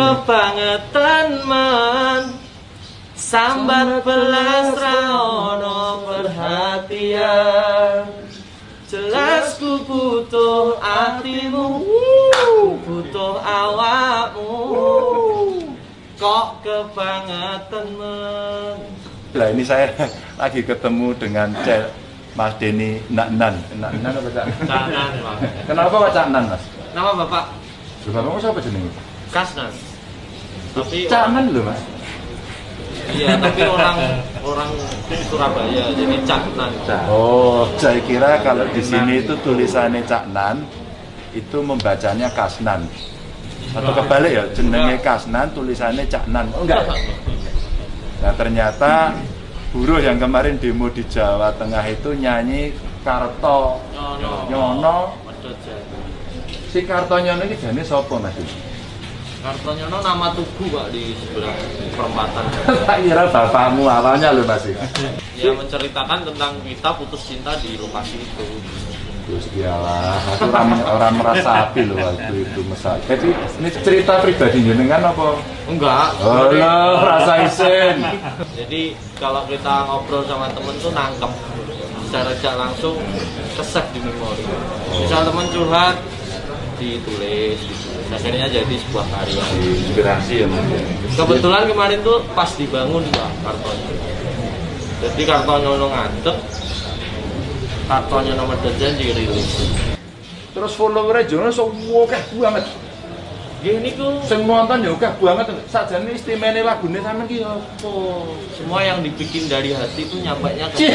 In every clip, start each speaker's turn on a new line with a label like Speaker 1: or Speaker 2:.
Speaker 1: kebangetan men sambat belas raono perhatian. Jelas ku butuh hatimu, butuh awakmu, kok kebangetan men.
Speaker 2: Lah ini saya lagi ketemu dengan Mas Denny Naknan. Naknan apa Cak?
Speaker 1: Caknan, Pak.
Speaker 2: Kenapa Pak Caknan, Mas?
Speaker 1: Nama Bapak
Speaker 2: Bapakmu siapa jenenge?
Speaker 1: Kasnan. Tapi
Speaker 2: Caknan lho, Mas.
Speaker 1: iya, tapi orang Surabaya, jadi Caknan.
Speaker 2: Oh, saya kira kalau di sini itu tulisannya Caknan, itu membacanya Kasnan. Atau kebalik ya, jenenge Kasnan, tulisannya Caknan. Oh, enggak ya? Nah, ternyata buruh yang kemarin demo di Jawa Tengah itu nyanyi Karto Nyono. Si Karto Nyono ini jane sapa, Mas?
Speaker 1: Karto Nyono nama tugu Pak di sebelah perempatan.
Speaker 2: Tak kira bapakmu awalnya loh, Mas.
Speaker 1: Ya menceritakan tentang kita putus cinta di lokasi itu.
Speaker 2: Terus dialah, aku orang merasa api loh waktu itu mesat. Jadi ini cerita pribadi jenengan apa?
Speaker 1: Enggak.
Speaker 2: Halo, rasa isin.
Speaker 1: Jadi kalau kita ngobrol sama temen tuh nangkep secara tidak langsung kesek di memori. Misal temen curhat ditulis, akhirnya jadi sebuah karya.
Speaker 2: Inspirasi ya Mas.
Speaker 1: Kebetulan kemarin tuh pas dibangun Pak Kartonya. Jadi Kartonya ngadeg, Kartonya nomor dejan dirilis.
Speaker 2: Terus followernya Jono semua akeh banget.
Speaker 1: Gini tuh
Speaker 2: Sing nonton ya akeh banget. Sakjane istimene lagune sampean ki apa?
Speaker 1: semua yang dibikin dari hati tuh nyampainya ke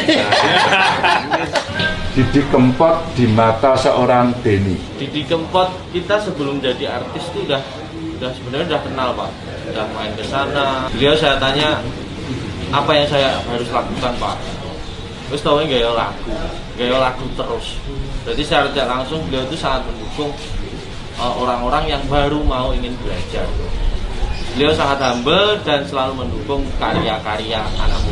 Speaker 2: Didi Kempot di mata seorang Denny.
Speaker 1: Didi Kempot kita sebelum jadi artis tuh udah sebenarnya udah kenal Pak, udah main ke sana. Beliau saya tanya apa yang saya harus lakukan Pak. Terus tahunya gaya lagu terus. Jadi secara tidak langsung beliau itu sangat mendukung orang-orang yang baru mau ingin belajar. Beliau sangat humble dan selalu mendukung karya-karya anak